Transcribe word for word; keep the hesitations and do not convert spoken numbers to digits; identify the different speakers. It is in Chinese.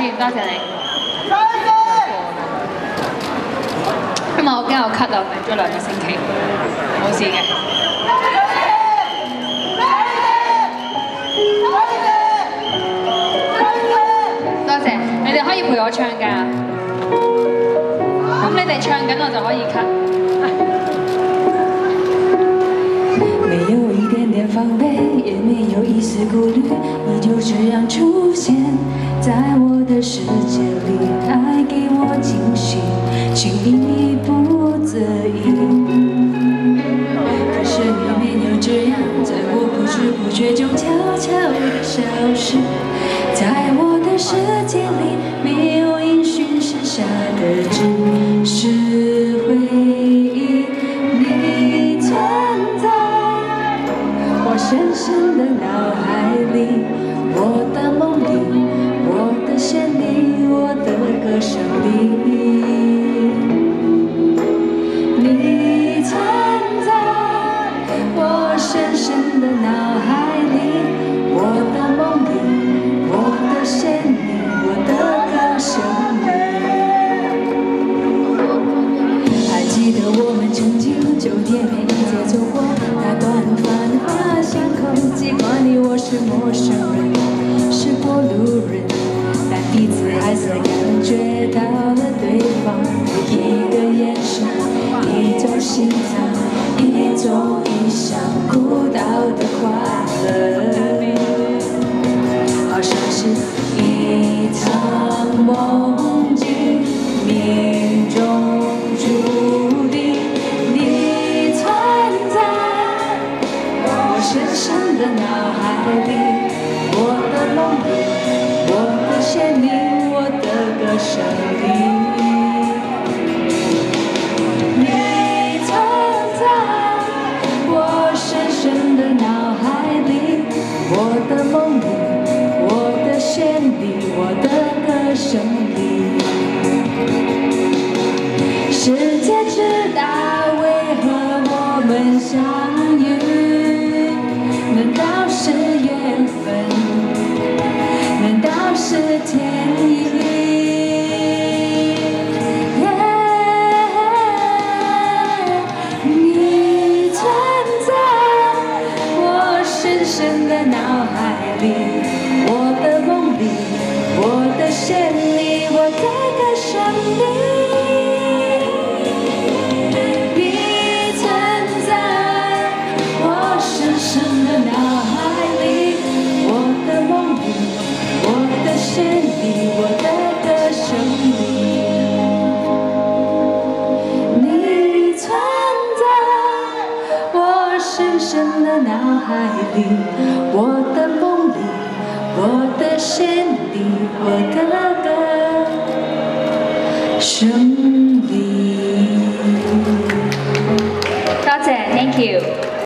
Speaker 1: 先，多謝你。因為我驚我咳啊，病咗兩個星期，冇事嘅。多謝，你哋可以陪我唱㗎。咁你哋唱緊，我就可以咳。
Speaker 2: 没有一点点防备，也没有一丝顾虑，你就这样出现在我的世界里，爱给我惊喜，请你不责意。可是你没有这样，在我不知不觉中悄悄地消失，在我的世界里，没有音讯，剩下的只是回忆。你存在我深深的脑海里，我的梦里，我的旋律，我的歌声里。你存在我深深的脑海里，我的梦里，我的旋律，我的歌声里。还记得我们曾经就甜蜜一起走过那短发的发线口，尽管你我是陌生人，是过路人，但彼此还是感觉到了对方一个眼神，一种心疼，一种意想不到的快乐，好像是一场梦境，命中注定。你存在我深深的脑海里，我的梦里，我的旋律，我的歌声里。你存在我深深的脑海里，我的梦里，我的旋律，我的歌声里。世界知道为何我们相遇，难道是缘分？难道是天意？ 你存在我深深的脑海里，我的梦里，我的旋律，我的歌声里。 深的脑海里，我的梦里，我的旋律，我的歌声里。你存在我深深的脑海里，我的梦里，我的旋律，我的歌声里。
Speaker 1: 多謝 ，thank you。